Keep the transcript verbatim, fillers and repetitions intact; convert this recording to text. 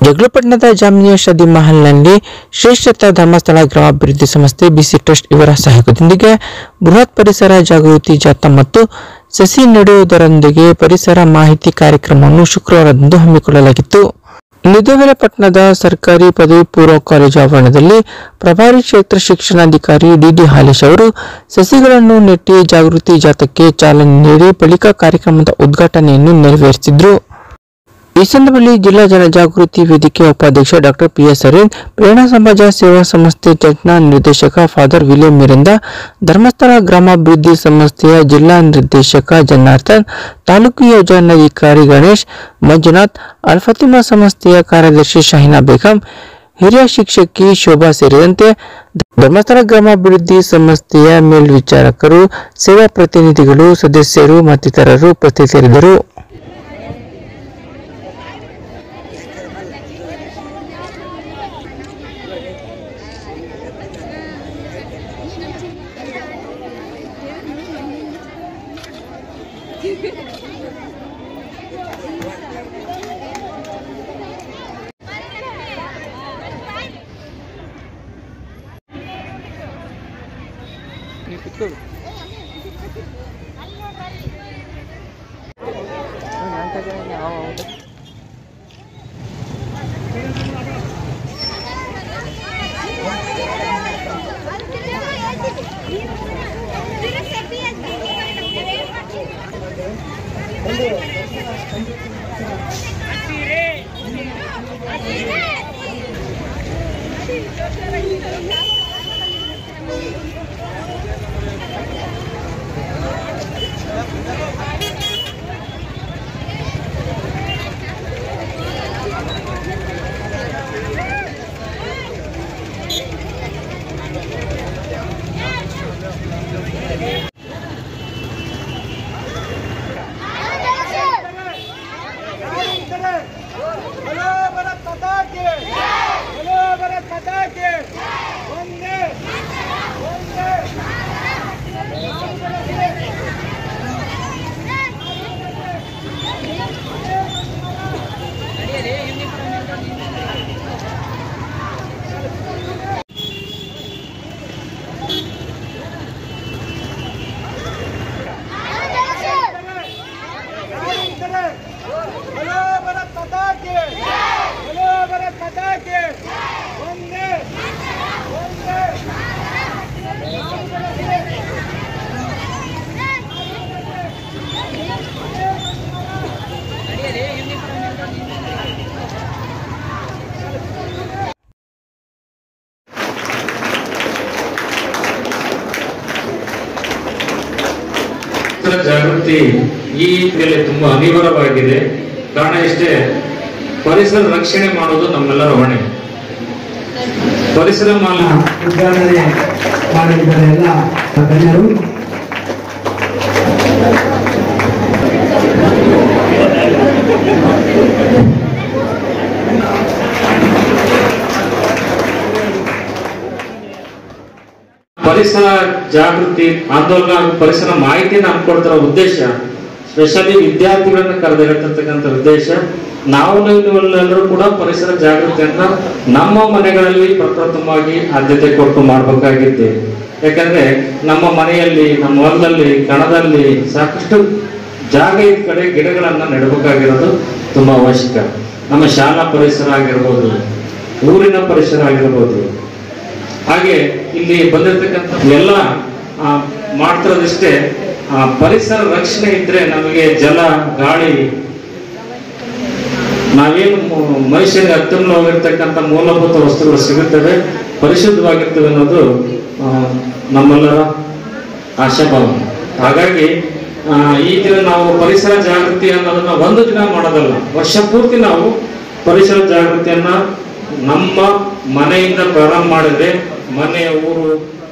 ಜಗಳಪಟ್ಟಣದ ಜಾಮಿನಿಯ ಶಾದಿ ಮಹಲ್ನಲ್ಲಿ ಶ್ರೇಷ್ಠತಾ ಧರ್ಮಸ್ಥಳ ಗ್ರಾಮಾಭಿವೃದ್ಧಿ ಸಂಸ್ಥೆ ಬಿಸಿ ಟ್ರಸ್ಟ್ ಇವರ ಸಹಯೋಗದೊಂದಿಗೆ ಬೃಹತ್ ಪರಿಸರ ಜಾಗೃತಿ ಜಾಥಾ ಮತ್ತು ಸಸಿ ನೆಡುವುದರೊಂದಿಗೆ ಪರಿಸರ ಮಾಹಿತಿ ಕಾರ್ಯಕ್ರಮವನ್ನು ಶುಕ್ರವಾರದಂದು ಹಮ್ಮಿಕೊಳ್ಳಲಾಗಿತ್ತು. ನಿಡದವರಪಟ್ಟಣದ ಸರ್ಕಾರಿ ಪದವಿ ಪೂರ್ವ ಕಾಲೇಜು ಆವರಣದಲ್ಲಿ ಪ್ರಭಾರಿ ಕ್ಷೇತ್ರ ಶಿಕ್ಷಣಾಧಿಕಾರಿ ಡಿಡಿ ಹಾಲೇಶ್ ಅವರು ಸಸಿಗಳನ್ನು ನೆಟ್ಟಿ ಜಾಗೃತಿ ಜಾಥಾಕ್ಕೆ ಚಾಲನೆ ನೀಡಿ ಬಳಿಕ ಕಾರ್ಯಕ್ರಮದ ಉದ್ಘಾಟನೆಯನ್ನು ನೆರವೇರಿಸಿದರು. ಈ ಸಂದರ್ಭದಲ್ಲಿ ಜಿಲ್ಲಾ ಜನಜಾಗೃತಿ ವೇದಿಕೆ ಉಪಾಧ್ಯಕ್ಷ ಡಾಕ್ಟರ್ ಪಿ ಎಸ್ ಅರೇನ್, ಪ್ರೇರಣಾ ಸಮಾಜ ಸೇವಾ ಸಂಸ್ಥೆ ಜಟ್ನ ನಿರ್ದೇಶಕ ಫಾದರ್ ವಿಲಿಯಂ ಮಿರಿಂದ, ಧರ್ಮಸ್ಥಳ ಗ್ರಾಮಾಭಿವೃದ್ಧಿ ಸಂಸ್ಥೆಯ ಜಿಲ್ಲಾ ನಿರ್ದೇಶಕ ಜನಾರ್ದನ್, ತಾಲೂಕು ಯೋಜನಾಧಿಕಾರಿ ಗಣೇಶ್, ಮಂಜುನಾಥ್, ಅಲ್ಫಾತಿಮಾ ಸಂಸ್ಥೆಯ ಕಾರ್ಯದರ್ಶಿ ಶಾಹಿನಾ ಬೇಗಂ, ಹಿರಿಯ ಶಿಕ್ಷಕಿ ಶೋಭಾ ಸೇರಿದಂತೆ ಧರ್ಮಸ್ಥಳ ಗ್ರಾಮಾಭಿವೃದ್ಧಿ ಸಂಸ್ಥೆಯ ಮೇಲ್ವಿಚಾರಕರು, ಸೇವಾ ಪ್ರತಿನಿಧಿಗಳು, ಸದಸ್ಯರು ಮತ್ತಿತರರು ಉಪಸ್ಥಿತರಿದ್ದರು. ಜಾಗೃತಿ ಈ ರೀತಿಯಲ್ಲಿ ತುಂಬಾ ಅನಿವಾರ್ಯವಾಗಿದೆ. ಕಾರಣ ಇಷ್ಟೇ, ಪರಿಸರ ರಕ್ಷಣೆ ಮಾಡೋದು ನಮ್ಮೆಲ್ಲರ ಹೊಣೆ. ಪರಿಸರ ಉದ್ಘಾಟನೆ ಮಾಡಿದ್ದಾರೆ ಎಲ್ಲ ಗಣ್ಯರು. ಪರಿಸರ ಜಾಗೃತಿ ಆಂದೋಲನ, ಪರಿಸರ ಮಾಹಿತಿಯನ್ನು ಹಮ್ಮಿಕೊಳ್ತಿರೋ ಉದ್ದೇಶ, ಸ್ಪೆಷಲಿ ವಿದ್ಯಾರ್ಥಿಗಳನ್ನ ಕರೆದಿರತಕ್ಕಂಥ ಉದ್ದೇಶ, ನಾವು ನೀವೆಲ್ಲರೂ ಕೂಡ ಪರಿಸರ ಜಾಗೃತಿಯನ್ನ ನಮ್ಮ ಮನೆಗಳಲ್ಲಿ ಪ್ರಪ್ರಥಮವಾಗಿ ಆದ್ಯತೆ ಕೊಟ್ಟು ಮಾಡಬೇಕಾಗಿದ್ದೆ. ಯಾಕಂದ್ರೆ ನಮ್ಮ ಮನೆಯಲ್ಲಿ, ನಮ್ಮ ಹೊಲದಲ್ಲಿ, ಕಣದಲ್ಲಿ ಸಾಕಷ್ಟು ಜಾಗ ಇದ್ದ ಕಡೆ ಗಿಡಗಳನ್ನ ನೆಡಬೇಕಾಗಿರೋದು ತುಂಬಾ ಅವಶ್ಯಕ. ನಮ್ಮ ಶಾಲಾ ಪರಿಸರ ಆಗಿರ್ಬೋದು, ಊರಿನ ಪರಿಸರ ಆಗಿರ್ಬೋದು. ಹಾಗೆ ಇಲ್ಲಿ ಬಂದಿರತಕ್ಕಂಥ ಎಲ್ಲ ಮಾಡ್ತಿರೋದಿಷ್ಟೇ, ಪರಿಸರ ರಕ್ಷಣೆ ಇದ್ರೆ ನಮಗೆ ಜಲ, ಗಾಳಿ, ನಾವೇನು ಮನುಷ್ಯನಿಗೆ ಅತ್ಯುನ್ನತವಾಗಿರ್ತಕ್ಕಂಥ ಮೂಲಭೂತ ವಸ್ತುಗಳು ಸಿಗುತ್ತವೆ, ಪರಿಶುದ್ಧವಾಗಿರ್ತವೆ ಅನ್ನೋದು ನಮ್ಮೆಲ್ಲರ ಆಶಾಭಾವನೆ. ಹಾಗಾಗಿ ಈ ದಿನ ನಾವು ಪರಿಸರ ಜಾಗೃತಿ ಅನ್ನೋದನ್ನ ಒಂದು ದಿನ ಮಾಡೋದಲ್ಲ, ವರ್ಷ ಪೂರ್ತಿ ನಾವು ಪರಿಸರ ಜಾಗೃತಿಯನ್ನ ನಮ್ಮ ಮನೆಯಿಂದ ಪ್ರಾರಂಭ ಮಾಡಿದ್ರೆ ಮನೆ, ಊರು